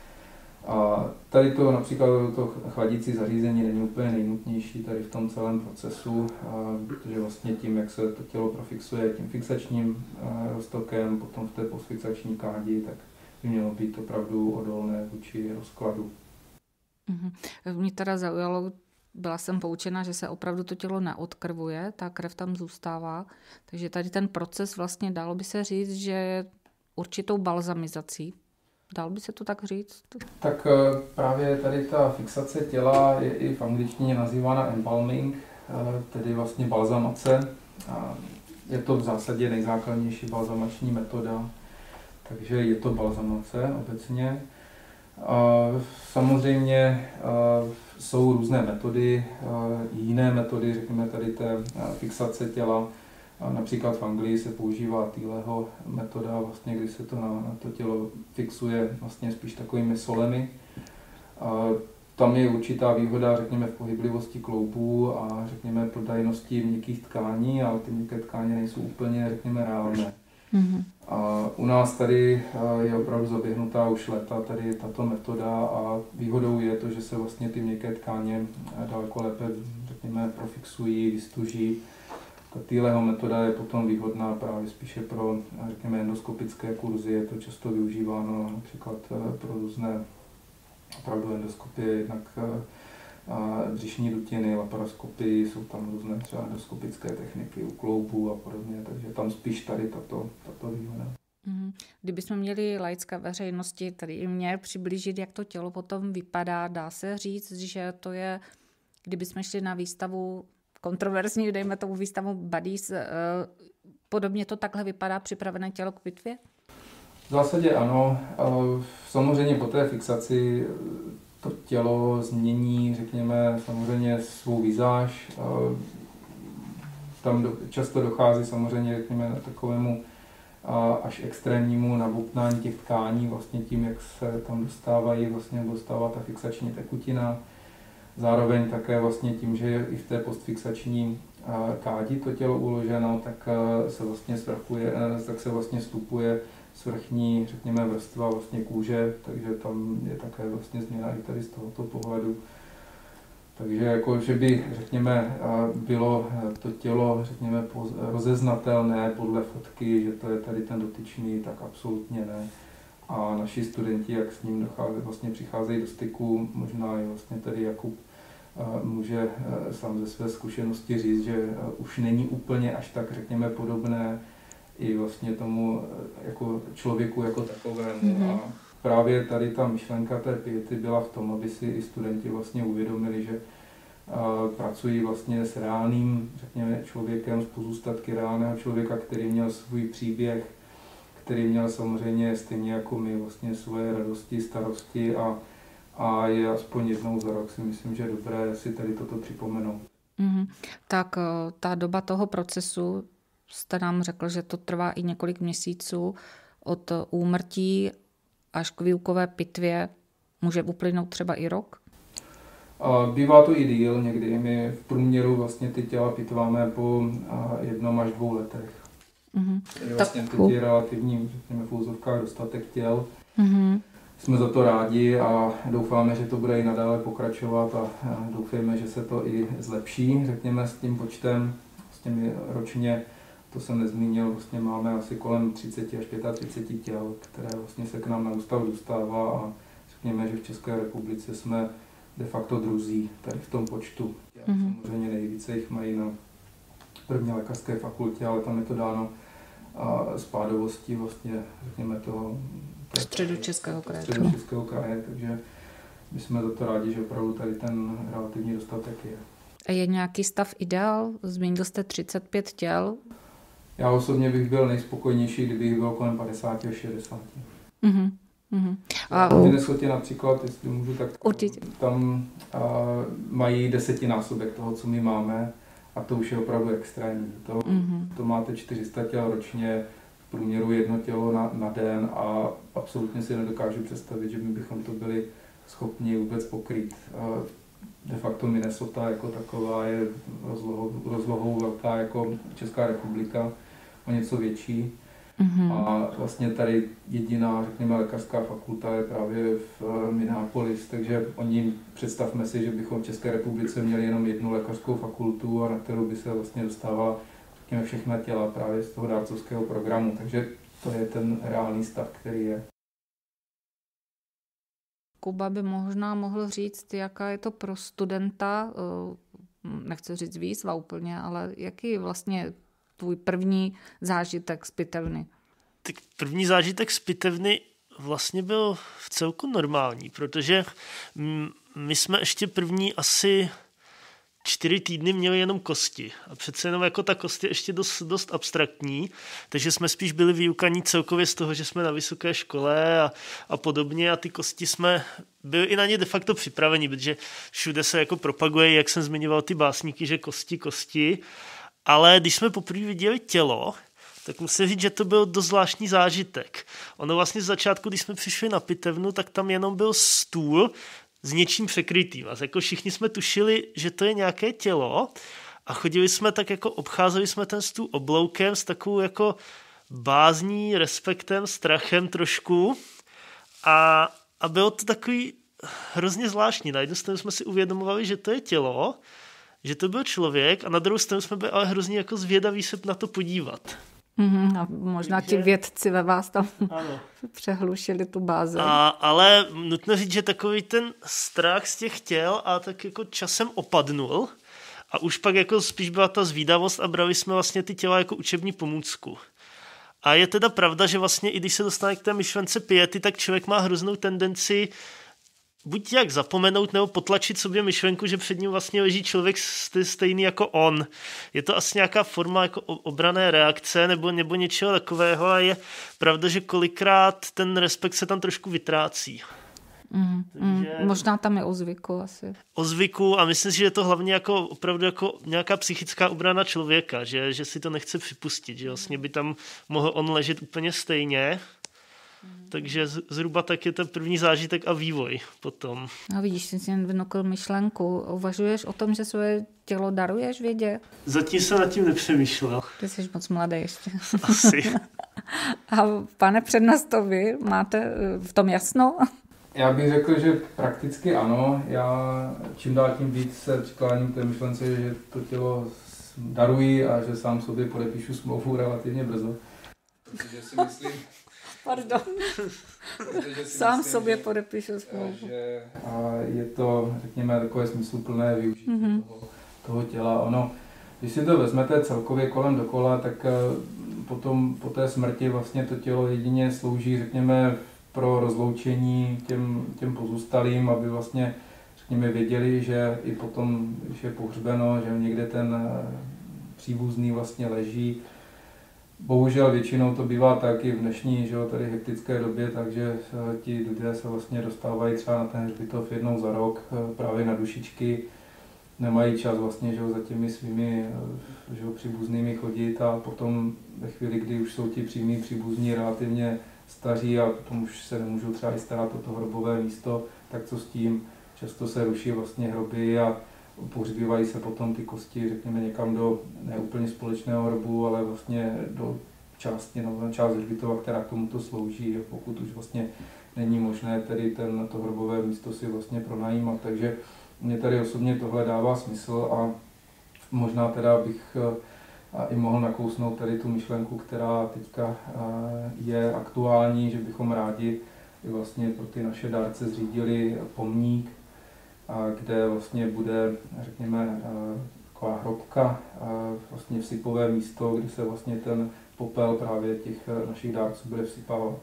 A tady to například to chladící zařízení není úplně nejnutnější tady v tom celém procesu, protože vlastně tím, jak se to tělo profixuje tím fixačním roztokem, potom v té postfixační kádi, tak by mělo být opravdu odolné vůči rozkladu. Mě teda zaujalo, byla jsem poučena, že se opravdu to tělo neodkrvuje, ta krev tam zůstává, takže tady ten proces vlastně dalo by se říct, že je určitou balzamizací. Dalo by se to tak říct? Tak právě tady ta fixace těla je i v angličtině nazývána embalming, tedy vlastně balzamace. Je to v zásadě nejzákladnější balzamační metoda, takže je to balzamace obecně. Samozřejmě jsou různé metody, jiné metody, řekněme tady té fixace těla. Například v Anglii se používá Thieleho metoda, vlastně, kdy se to na to tělo fixuje vlastně spíš takovými solemi. Tam je určitá výhoda, řekněme, v pohyblivosti kloubů a řekněme podajnosti měkkých tkání, ale ty měkké tkáně nejsou úplně, řekněme, reálné. Mm-hmm. A u nás tady je opravdu zaběhnutá už léta tady tato metoda a výhodou je to, že se vlastně ty měkké tkáně daleko lépe, řekněme, profixují, vystuží. Tato metoda je potom výhodná právě spíše pro, řekněme, endoskopické kurzy. Je to často využíváno například pro různé opravdu endoskopie, jednak břišní dutiny, laparoskopii, jsou tam různé třeba endoskopické techniky u kloubů a podobně, takže tam spíš tady tato výhoda. Kdybychom měli laické veřejnosti, tady i mě, přiblížit, jak to tělo potom vypadá, dá se říct, že to je, kdybychom šli na výstavu kontroverzní, dejme tomu výstavu Buddies, podobně to takhle vypadá připravené tělo k pitvě? V zásadě ano. Samozřejmě po té fixaci to tělo změní, řekněme, samozřejmě svou vizáž. Tam často dochází samozřejmě, řekněme, takovému až extrémnímu nabupnání těch tkání, vlastně tím, jak se tam dostává ta fixační tekutina. Zároveň také vlastně tím, že je i v té postfixační kádi to tělo uloženo, tak se vlastně vstupuje svrchní, řekněme, vrstva vlastně kůže, takže tam je také vlastně změna i tady z tohoto pohledu. Takže jako, že by, řekněme, bylo to tělo, řekněme, rozeznatelné podle fotky, že to je tady ten dotyčný, tak absolutně ne. A naši studenti, jak s ním vlastně přicházejí do styku, možná i vlastně tady Jakub může sám ze své zkušenosti říct, že už není úplně až tak, řekněme, podobné i vlastně tomu jako člověku jako takovému. Mm-hmm. A právě tady ta myšlenka té piety byla v tom, aby si i studenti vlastně uvědomili, že pracují vlastně s reálným, řekněme, člověkem, s pozůstatky reálného člověka, který měl svůj příběh, který měl samozřejmě stejně jako my vlastně svoje radosti, starosti a je aspoň jednou za rok si myslím, že je dobré si tady toto připomenout. Mm-hmm. Tak ta doba toho procesu, jste nám řekl, že to trvá i několik měsíců od úmrtí až k výukové pitvě, může uplynout třeba i rok? Bývá to i díl někdy. My v průměru vlastně ty těla pitváme po 1 až 2 letech. Mm-hmm. Je vlastně teď je relativní, řekněme, v úzovkách dostatek těl. Mm-hmm. Jsme za to rádi a doufáme, že to bude i nadále pokračovat a doufáme, že se to i zlepší, řekněme, s tím počtem, s těmi ročně. To jsem nezmínil, vlastně máme asi kolem 30 až 35 těl, které vlastně se k nám na ústav dostává a řekněme, že v České republice jsme de facto druzí tady v tom počtu. Mm-hmm. Samozřejmě nejvíce jich mají na první lékařské fakultě, ale tam je to dáno spádovostí vlastně, řekněme, toho Středočeského kraje, takže my jsme za to rádi, že opravdu tady ten relativní dostatek je. A je nějaký stav ideál? Zmínil jste 35 těl. Já osobně bych byl nejspokojnější, kdybych byl kolem 50 až 60. Mm-hmm. Mm-hmm. A v Minnesotě například, jestli můžu, tak určitě. Tam mají 10násobek toho, co my máme a to už je opravdu extrémní. To máte 400 těl ročně, v průměru 1 tělo na den a absolutně si nedokážu představit, že my bychom to byli schopni vůbec pokrýt. De facto Minnesota jako taková je rozlohou velká jako Česká republika, o něco větší. Mm-hmm. A vlastně tady jediná, řekněme, lékařská fakulta je právě v Minneapolis, takže představme si, že bychom v České republice měli jenom 1 lékařskou fakultu, a na kterou by se vlastně dostávala, řekněme, všechna těla právě z toho dárcovského programu, takže to je ten reálný stav, který je. Kuba by možná mohl říct, jaká je to pro studenta, nechci říct výzva úplně, ale jaký je vlastně tvůj první zážitek z pitevny? Tak první zážitek z pitevny vlastně byl v celku normální, protože my jsme ještě první asi 4 týdny měli jenom kosti a přece jenom jako ta kost je ještě dost abstraktní, takže jsme spíš byli vyukaní celkově z toho, že jsme na vysoké škole a podobně a ty kosti jsme byli i na ně de facto připraveni, protože všude se jako propaguje, jak jsem zmiňoval ty básníky, že kosti, ale když jsme poprvé viděli tělo, tak musím říct, že to byl dost zvláštní zážitek. Ono vlastně z začátku, když jsme přišli na pitevnu, tak tam jenom byl stůl s něčím překrytým. A jako všichni jsme tušili, že to je nějaké tělo a chodili jsme tak jako, obcházeli jsme ten stůl obloukem s takovou jako bázní, respektem, strachem trošku a bylo to takový hrozně zvláštní. Na jednu stranu jsme si uvědomovali, že to je tělo, že to byl člověk a na druhou stranu jsme byli ale hrozně jako zvědaví se na to podívat. A možná ti vědci ve vás tam přehlušili tu bázi. Ale nutno říct, že takový ten strach z těch těl a tak jako časem opadnul a už pak jako spíš byla ta zvídavost a brali jsme vlastně ty těla jako učební pomůcku. A je teda pravda, že vlastně i když se dostane k té myšlence piety, tak člověk má hroznou tendenci buď jak zapomenout nebo potlačit sobě myšlenku, že před ním vlastně leží člověk stejný jako on. Je to asi nějaká forma jako obranné reakce nebo něčeho takového a je pravda, že kolikrát ten respekt se tam trošku vytrácí. Možná tam je o zvyku asi. O zvyku a myslím si, že je to hlavně jako opravdu jako nějaká psychická obrana člověka, že si to nechce připustit, že vlastně by tam mohl on ležet úplně stejně. Takže zhruba tak je ten první zážitek a vývoj potom. No vidíš, jsi jen vynukl myšlenku. Uvažuješ o tom, že své tělo daruješ vědě? Zatím jsem nad tím nepřemýšlel. Ty jsi moc mladý ještě. Asi. A pane přednosto, vy máte v tom jasno? Já bych řekl, že prakticky ano. Já čím dál tím víc se přikláním k té myšlence, že to tělo daruji a že sám sobě podepíšu smlouvu relativně brzo. Protože si myslím... Pardon. Sám sobě podepíšu smlouvu. Že je to, řekněme, takové smysluplné využití toho těla. Ono, když si to vezmete celkově kolem dokola, tak potom po té smrti vlastně to tělo jedině slouží, řekněme, pro rozloučení těm pozůstalým, aby vlastně, řekněme, věděli, že i potom, když je pohřbeno, že někde ten příbuzný vlastně leží. Bohužel většinou to bývá tak i v dnešní, že tady hektické době, takže ti lidé se vlastně dostávají třeba na ten hřbitov jednou za rok právě na dušičky. Nemají čas vlastně, že za těmi svými příbuznými chodit a potom ve chvíli, kdy už jsou ti přímí příbuzní relativně staří a potom už se nemůžou třeba i starat o to hrobové místo, tak co s tím? Často se ruší vlastně hroby a pohřbívají se potom ty kosti, řekněme, někam do neúplně společného hrobu, ale vlastně do část hřbitova, která k tomuto slouží, pokud už vlastně není možné tedy to hrobové místo si vlastně pronajímat. Takže mě tady osobně tohle dává smysl a možná teda bych i mohl nakousnout tady tu myšlenku, která teďka je aktuální, že bychom rádi vlastně pro ty naše dárce zřídili pomník, kde vlastně bude, řekněme, taková hrobka, vlastně vsypové místo, kde se vlastně ten popel právě těch našich dárců bude vsypávat.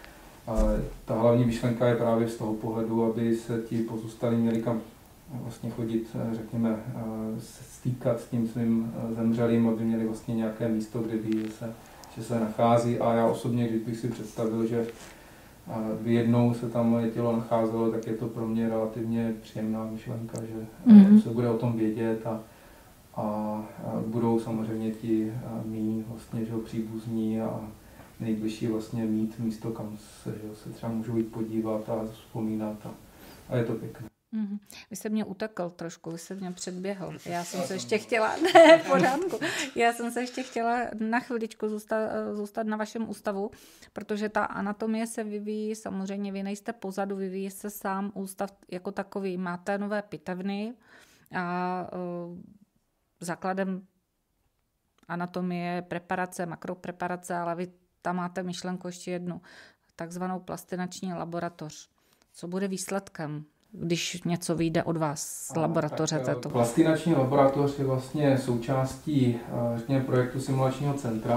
Ta hlavní myšlenka je právě z toho pohledu, aby se ti pozůstalí měli kam vlastně chodit, řekněme, stýkat s tím svým zemřelým, aby měli vlastně nějaké místo, kde ví, že se nachází. A já osobně, když bych si představil, že by jednou se tam moje tělo nacházelo, tak je to pro mě relativně příjemná myšlenka, že se bude o tom vědět a budou samozřejmě ti mí vlastně, že příbuzní a nejbližší vlastně mít místo, kam se třeba můžou jít podívat a vzpomínat a je to pěkné. Vy jste mě utekl trošku, vy jste mě předběhl. Já jsem se ještě chtěla, ne, v pořádku. Já jsem se ještě chtěla na chviličku zůstat na vašem ústavu, protože ta anatomie se vyvíjí, samozřejmě vy nejste pozadu, vyvíjí se sám ústav jako takový. Máte nové pitevny a základem anatomie preparace, makropreparace, ale vy tam máte myšlenku ještě jednu, takzvanou plastinační laboratoř. Co bude výsledkem, když něco vyjde od vás z laboratoře této? Plastinační laboratoř je vlastně součástí, řekněme, projektu simulačního centra,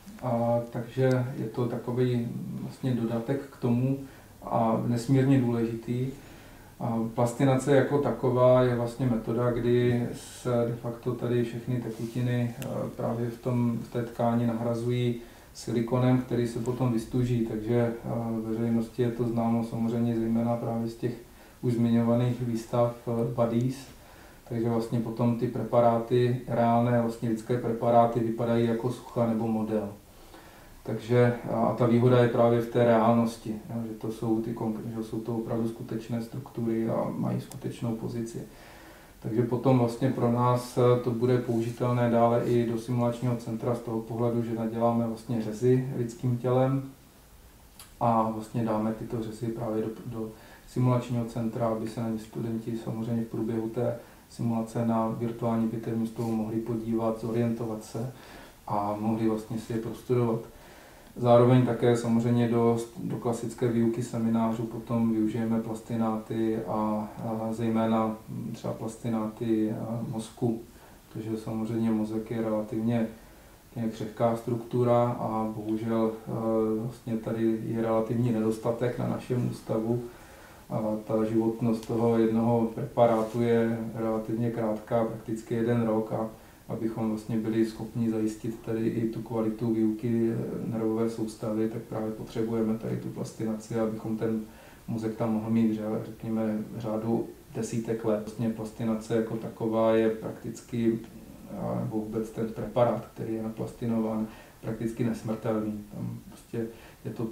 takže je to takový vlastně dodatek k tomu a nesmírně důležitý. Plastinace jako taková je vlastně metoda, kdy se de facto tady všechny tekutiny právě v té tkáni nahrazují silikonem, který se potom vystuží, takže veřejnosti je to známo samozřejmě zejména právě z těch už zmiňovaných výstav Buddies, takže vlastně potom ty preparáty, reálné vlastně lidské preparáty vypadají jako sucha nebo model. Takže a ta výhoda je právě v té reálnosti, že to jsou že jsou to opravdu skutečné struktury a mají skutečnou pozici. Takže potom vlastně pro nás to bude použitelné dále i do simulačního centra z toho pohledu, že naděláme vlastně řezy lidským tělem a vlastně dáme tyto řezy právě do simulačního centra, aby se na ně studenti samozřejmě v průběhu té simulace na virtuální pitevní stůl mohli podívat, zorientovat se a mohli vlastně si je prostudovat. Zároveň také samozřejmě do klasické výuky seminářů potom využijeme plastináty a zejména třeba plastináty mozku, protože samozřejmě mozek je relativně křehká struktura a bohužel vlastně tady je relativní nedostatek na našem ústavu. A ta životnost toho jednoho preparátu je relativně krátká, prakticky 1 rok, a abychom vlastně byli schopni zajistit tady i tu kvalitu výuky nervové soustavy, tak právě potřebujeme tady tu plastinaci, abychom ten mozek tam mohl mít, řekněme, v řádu desítek let. Vlastně plastinace jako taková je prakticky, nebo vůbec ten preparát, který je naplastinován, prakticky nesmrtelný. Tam prostě je to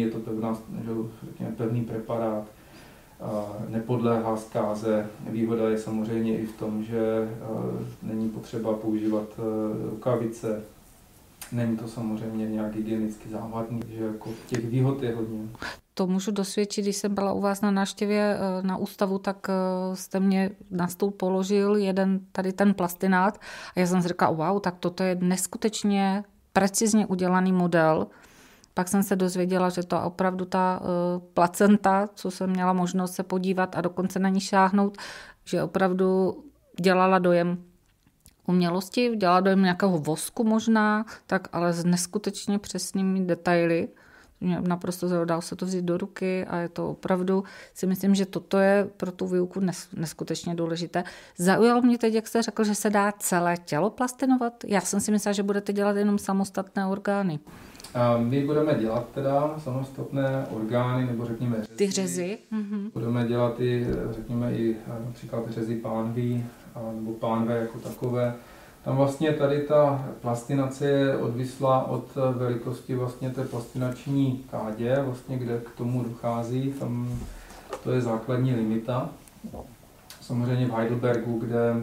pevný preparát, nepodléhá zkáze. Výhoda je samozřejmě i v tom, že není potřeba používat rukavice, není to samozřejmě nějak hygienicky závadný, že jako těch výhod je hodně. To můžu dosvědčit, když jsem byla u vás na návštěvě na ústavu, tak jste mě na stůl položil jeden tady ten plastinát a já jsem si říkala, wow, tak toto je neskutečně precizně udělaný model. Pak jsem se dozvěděla, že to opravdu ta placenta, co jsem měla možnost se podívat a dokonce na ní šáhnout, že opravdu dělala dojem umělosti, dělala dojem nějakého vosku možná, tak ale s neskutečně přesnými detaily. Naprosto dá se to vzít do ruky a je to opravdu, si myslím, že toto je pro tu výuku neskutečně důležité. Zaujalo mě teď, jak jste řekl, že se dá celé tělo plastinovat. Já jsem si myslela, že budete dělat jenom samostatné orgány. My budeme dělat teda samostatné orgány, nebo řekněme řezy. Ty řezy? Budeme dělat i, řekněme, i například řezy pánví, nebo pánve jako takové. Tam vlastně tady ta plastinace je odvislá od velikosti vlastně té plastinační kádě, vlastně kde k tomu dochází. Tam to je základní limita. Samozřejmě v Heidelbergu,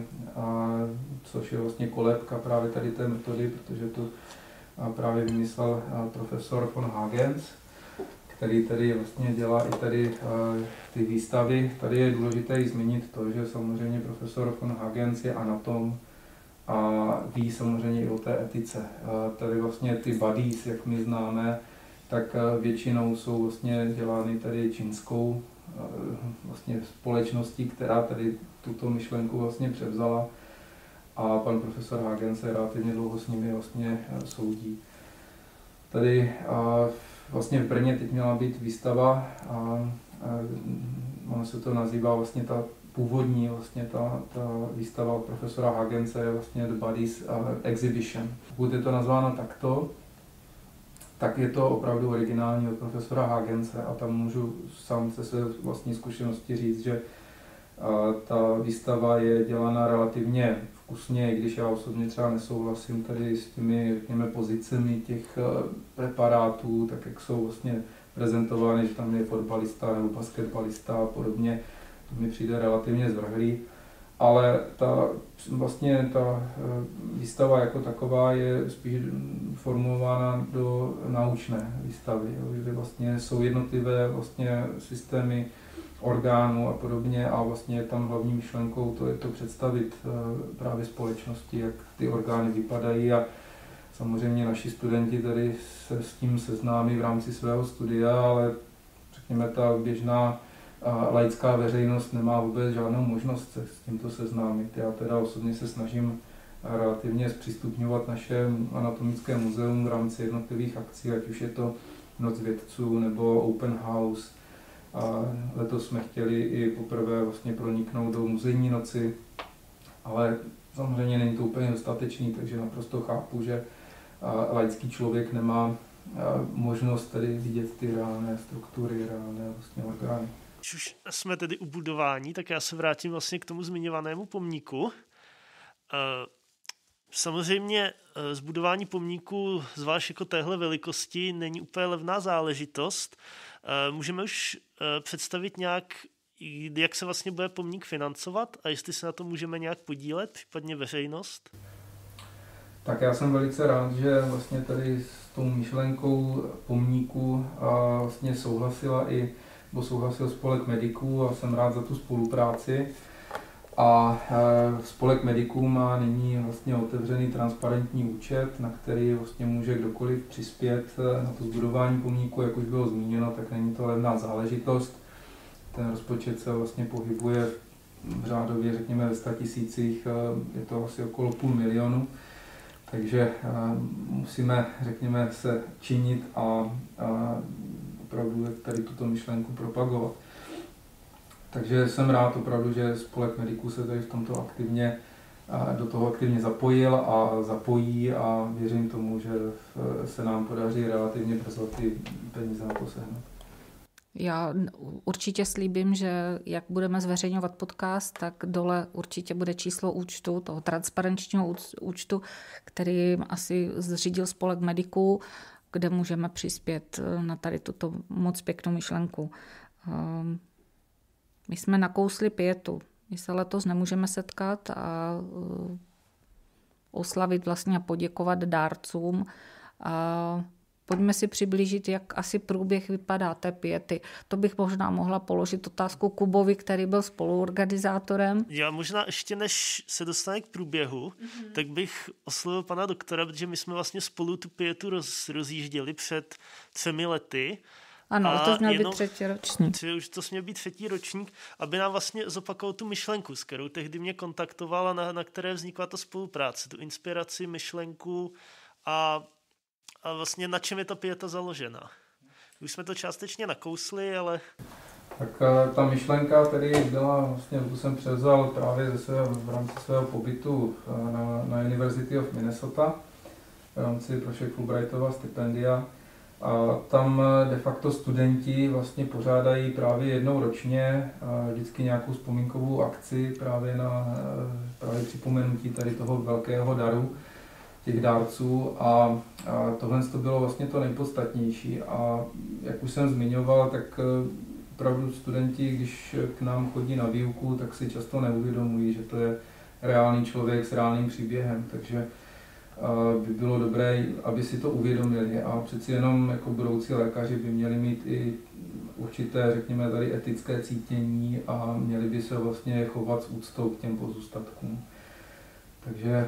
což je vlastně kolébka právě tady té metody, protože to právě vymyslel profesor von Hagens, který tady vlastně dělá i tady ty výstavy. Tady je důležité i zmínit to, že samozřejmě profesor von Hagens je anatom a ví samozřejmě i o té etice. Tady vlastně ty buddies, jak my známe, tak většinou jsou vlastně dělány tady čínskou vlastně společností, která tady tuto myšlenku vlastně převzala. A pan profesor Hagen se relativně dlouho s nimi vlastně soudí. Tady vlastně v Brně teď měla být výstava a ono se to nazývá vlastně ta původní vlastně ta výstava od profesora Hagense je vlastně The Buddies Exhibition. Pokud je to nazváno takto, tak je to opravdu originální od profesora Hagense a tam můžu sám se své vlastní zkušenosti říct, že ta výstava je dělána relativně vkusně, i když já osobně třeba nesouhlasím tady s těmi, řekněme, pozicemi těch preparátů, tak jak jsou vlastně prezentovány, že tam je fotbalista nebo basketbalista a podobně. To mi přijde relativně zvrhlý, ale ta výstava jako taková je spíš formulována do naučné výstavy, kde vlastně jsou jednotlivé vlastně systémy orgánů a podobně a vlastně tam hlavní myšlenkou to je to představit právě společnosti, jak ty orgány vypadají a samozřejmě naši studenti tady se s tím seznámí v rámci svého studia, ale řekněme ta běžná laická veřejnost nemá vůbec žádnou možnost se s tímto seznámit. Já teda osobně se snažím relativně zpřístupňovat naše anatomické muzeum v rámci jednotlivých akcí, ať už je to Noc vědců nebo Open House. A letos jsme chtěli i poprvé vlastně proniknout do muzejní noci, ale samozřejmě není to úplně dostatečný, takže naprosto chápu, že laický člověk nemá možnost tedy vidět ty reálné struktury, reálné vlastně orgány. Když už jsme tedy u budování, tak já se vrátím vlastně k tomu zmiňovanému pomníku. samozřejmě zbudování pomníku, zvlášť jako téhle velikosti, není úplně levná záležitost. Můžeme už představit nějak, jak se vlastně bude pomník financovat a jestli se na to můžeme nějak podílet, případně veřejnost? Tak já jsem velice rád, že vlastně tady s tou myšlenkou pomníku vlastně souhlasil spolek mediků a jsem rád za tu spolupráci. A spolek mediků má nyní vlastně otevřený transparentní účet, na který vlastně může kdokoliv přispět na to zbudování pomníku, jak už bylo zmíněno, tak není to levná záležitost. Ten rozpočet se vlastně pohybuje v řádově, řekněme, ve 100 000, je to asi okolo 500 000. Takže musíme, řekněme, se činit a opravdu tady tuto myšlenku propagovat. Takže jsem rád opravdu, že spolek mediků se tady v tomto do toho aktivně zapojil a zapojí a věřím tomu, že se nám podaří relativně brzo ty peníze na to sehnat. Já určitě slíbím, že jak budeme zveřejňovat podcast, tak dole určitě bude číslo účtu, toho transparenčního účtu, který asi zřídil spolek mediků, kde můžeme přispět na tady tuto moc pěknou myšlenku. My jsme nakousli pietu. My se letos nemůžeme setkat a oslavit vlastně a poděkovat dárcům. Pojďme si přiblížit, jak asi průběh vypadá té piety. To bych možná mohla položit otázku Kubovi, který byl spoluorganizátorem. Já možná ještě než se dostane k průběhu, tak bych oslovil pana doktora, protože my jsme vlastně spolu tu pietu rozjížděli před 3 lety. Ano, ale to měl být 3. ročník. Už to měl být 3. ročník, aby nám vlastně zopakoval tu myšlenku, s kterou tehdy mě kontaktoval a na které vznikla ta spolupráce, tu inspiraci, myšlenku a vlastně na čem je ta pieta založena. Už jsme to částečně nakousli, ale... Tak ta myšlenka tedy byla, vlastně tu jsem převzal právě v rámci svého pobytu na University of Minnesota, v rámci Prošek Fulbrightova stipendia. A tam de facto studenti vlastně pořádají právě jednou ročně vždycky nějakou vzpomínkovou akci právě připomenutí tady toho velkého daru těch dárců a tohle to bylo vlastně to nejpodstatnější. A jak už jsem zmiňoval, tak opravdu studenti, když k nám chodí na výuku, tak si často neuvědomují, že to je reálný člověk s reálným příběhem, takže by bylo dobré, aby si to uvědomili a přeci jenom jako budoucí lékaři by měli mít i určité, řekněme tady, etické cítění a měli by se vlastně chovat s úctou k těm pozůstatkům. Takže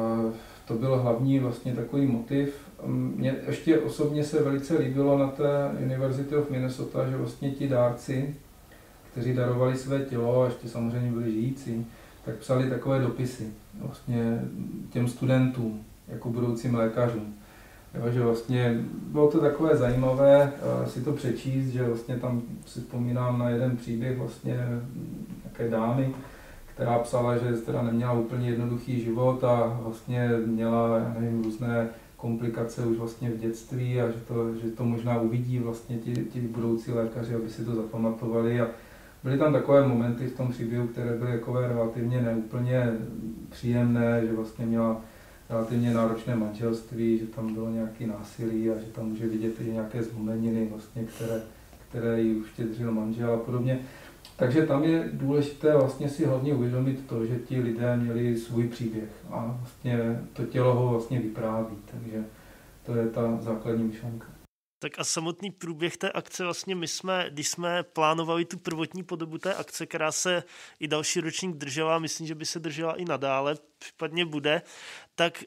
to byl hlavní vlastně takový motiv. Mně ještě osobně se velice líbilo na té University of Minnesota, že vlastně ti dárci, kteří darovali své tělo a ještě samozřejmě byli žijící, tak psali takové dopisy vlastně těm studentům, jako budoucím lékařům. Jo, že vlastně bylo to takové zajímavé si to přečíst, že vlastně tam si vzpomínám na jeden příběh vlastně nějaké dámy, která psala, že teda neměla úplně jednoduchý život a vlastně měla, já nevím, různé komplikace už vlastně v dětství a že to možná uvidí vlastně ti budoucí lékaři, aby si to zapamatovali. A byly tam takové momenty v tom příběhu, které byly takové relativně neúplně příjemné, že vlastně měla relativně náročné manželství, že tam bylo nějaké násilí a že tam může vidět i nějaké zlomeniny, vlastně, které jí uštědřil manžel a podobně. Takže tam je důležité vlastně si hlavně uvědomit to, že ti lidé měli svůj příběh a vlastně to tělo ho vlastně vypráví, takže to je ta základní myšlenka. Tak a samotný průběh té akce, vlastně když jsme plánovali tu prvotní podobu té akce, která se i další ročník držela, myslím, že by se držela i nadále, případně bude, tak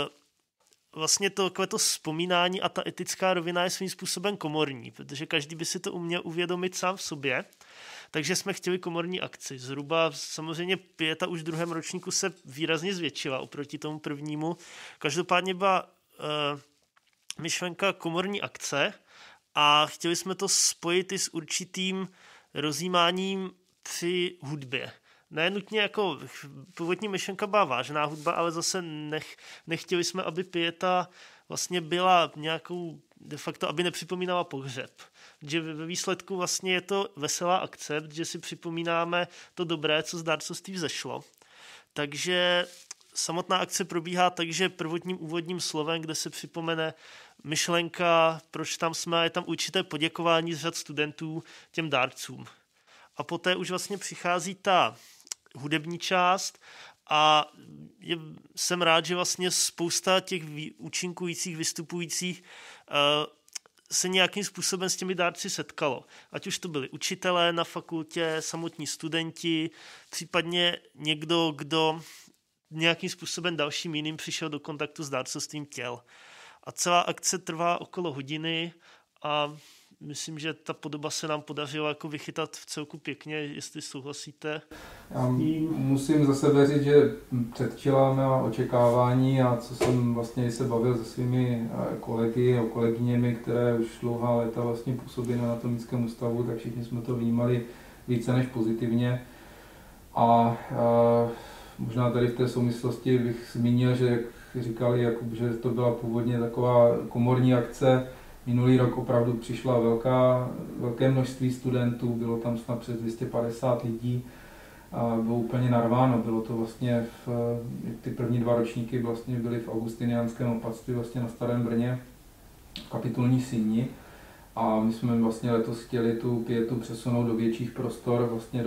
vlastně to vzpomínání a ta etická rovina je svým způsobem komorní, protože každý by si to uměl uvědomit sám v sobě. Takže jsme chtěli komorní akci. Zhruba samozřejmě pieta už v 2. ročníku se výrazně zvětšila oproti tomu prvnímu. Každopádně byla myšlenka komorní akce a chtěli jsme to spojit i s určitým rozjímáním při hudbě. Ne nutně jako původní myšlenka byla vážná hudba, ale zase nechtěli jsme, aby pieta vlastně byla nějakou de facto, aby nepřipomínala pohřeb. Že ve výsledku vlastně je to veselá akce, že si připomínáme to dobré, co z dárcovství vzešlo. Takže Samotná akce probíhá tak, že prvotním úvodním slovem, kde se připomene myšlenka, proč tam jsme, a je tam určité poděkování z řad studentů těm dárcům. A poté už vlastně přichází ta hudební část a jsem rád, že vlastně spousta těch účinkujících, vystupujících se nějakým způsobem s těmi dárci setkalo. Ať už to byli učitelé na fakultě, samotní studenti, případně někdo, kdo nějakým způsobem dalším jiným přišel do kontaktu s dárcovstvím těl. A celá akce trvá okolo hodiny a myslím, že ta podoba se nám podařila jako vychytat v celku pěkně, jestli souhlasíte. Já musím za sebe říct, že předčíláme očekávání a co jsem vlastně se bavil se svými kolegy a kolegyněmi, které už dlouhá léta vlastně působí na Anatomickém ústavu, tak všichni jsme to vnímali více než pozitivně. A možná tady v té souvislosti bych zmínil, že jak říkali, že to byla původně taková komorní akce. Minulý rok opravdu přišla velké množství studentů, bylo tam snad přes 250 lidí a bylo úplně narváno. Bylo to vlastně, ty první 2 ročníky vlastně byly v augustiniánském opatství vlastně na Starém Brně, v kapitulní síni. A my jsme vlastně letos chtěli tu pietu přesunout do větších prostor, vlastně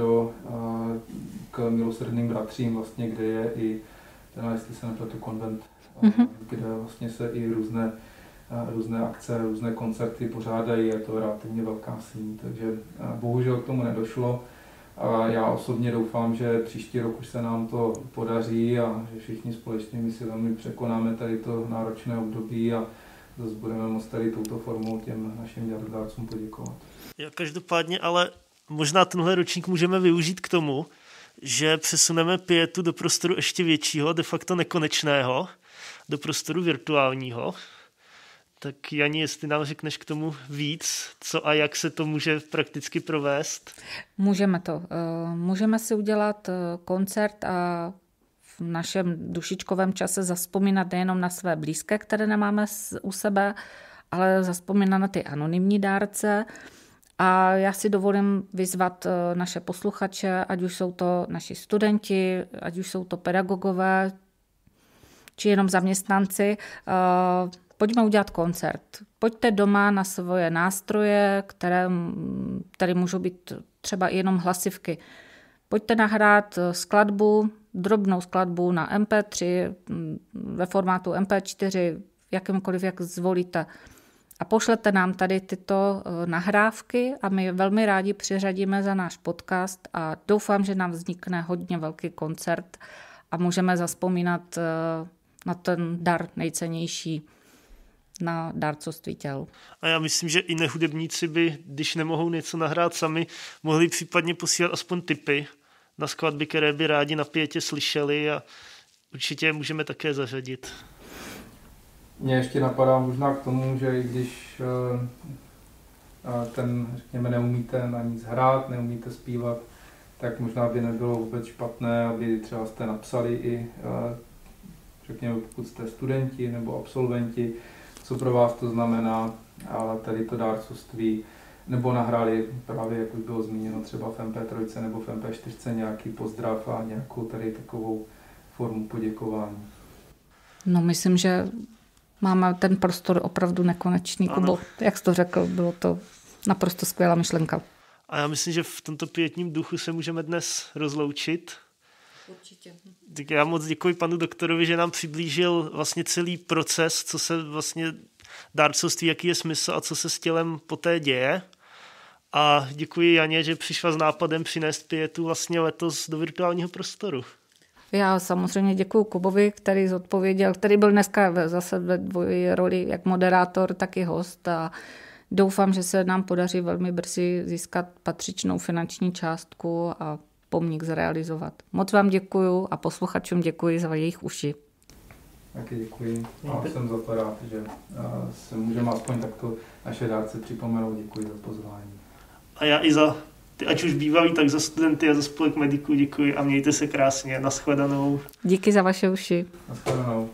k milosrdným bratřím, vlastně, kde je i, jestli se nepletu, konvent, kde vlastně se i různé akce, různé koncerty pořádají, je to relativně velká síň, takže bohužel k tomu nedošlo. A já osobně doufám, že příští rok už se nám to podaří a že všichni společnými silami překonáme tady to náročné období a zase budeme moct tady touto formou těm našim dárcům poděkovat. Každopádně ale možná tenhle ročník můžeme využít k tomu, že přesuneme pietu do prostoru ještě většího, de facto nekonečného, do prostoru virtuálního. Tak Jani, jestli nám řekneš k tomu víc, co a jak se to může prakticky provést? Můžeme to. Můžeme si udělat koncert a v našem dušičkovém čase zavzpomínat nejenom na své blízké, které nemáme u sebe, ale zavzpomínat na ty anonymní dárce. A já si dovolím vyzvat naše posluchače, ať už jsou to naši studenti, ať už jsou to pedagogové, či jenom zaměstnanci, pojďme udělat koncert. Pojďte doma na svoje nástroje, které můžou být třeba i jenom hlasivky. Pojďte nahrát skladbu, drobnou skladbu na MP3, ve formátu MP4, jakýmkoliv, jak zvolíte. A pošlete nám tady tyto nahrávky a my velmi rádi přiřadíme za náš podcast a doufám, že nám vznikne hodně velký koncert a můžeme zavzpomínat na ten dar nejcennější, na dárcovství těl. A já myslím, že i nehudebníci by, když nemohou něco nahrát sami, mohli případně posílat aspoň tipy na skladby, které by rádi na pietě slyšeli a určitě je můžeme také zařadit. Mně ještě napadá možná k tomu, že i když řekněme, neumíte na nic hrát, neumíte zpívat, tak možná by nebylo vůbec špatné, aby třeba jste napsali i, řekněme, pokud jste studenti nebo absolventi, co pro vás to znamená, ale tady to dárcovství, nebo nahráli právě, jak už bylo zmíněno, třeba v MP3 nebo v MP4 nějaký pozdrav a nějakou tady takovou formu poděkování. No, myslím, že máme ten prostor opravdu nekonečný. Kubo, jak jsi to řekl, bylo to naprosto skvělá myšlenka. A já myslím, že v tomto pietním duchu se můžeme dnes rozloučit. Určitě. Tak já moc děkuji panu doktorovi, že nám přiblížil vlastně celý proces, co se vlastně dárcovství, jaký je smysl a co se s tělem poté děje. A děkuji Janě, že přišla s nápadem přinést pietu vlastně letos do virtuálního prostoru. Já samozřejmě děkuji Kubovi, který zodpověděl, který byl dneska zase ve dvojí roli jak moderátor, tak i host a doufám, že se nám podaří velmi brzy získat patřičnou finanční částku a pomník zrealizovat. Moc vám děkuju a posluchačům děkuji za jejich uši. Taky děkuji a jsem za to rád, že se můžeme aspoň takto naše dárce připomenout. Děkuji za pozvání. A já i za ty, ať už bývalí, tak za studenty a za spolek mediků děkuji a mějte se krásně. Naschledanou. Díky za vaše uši. Naschledanou.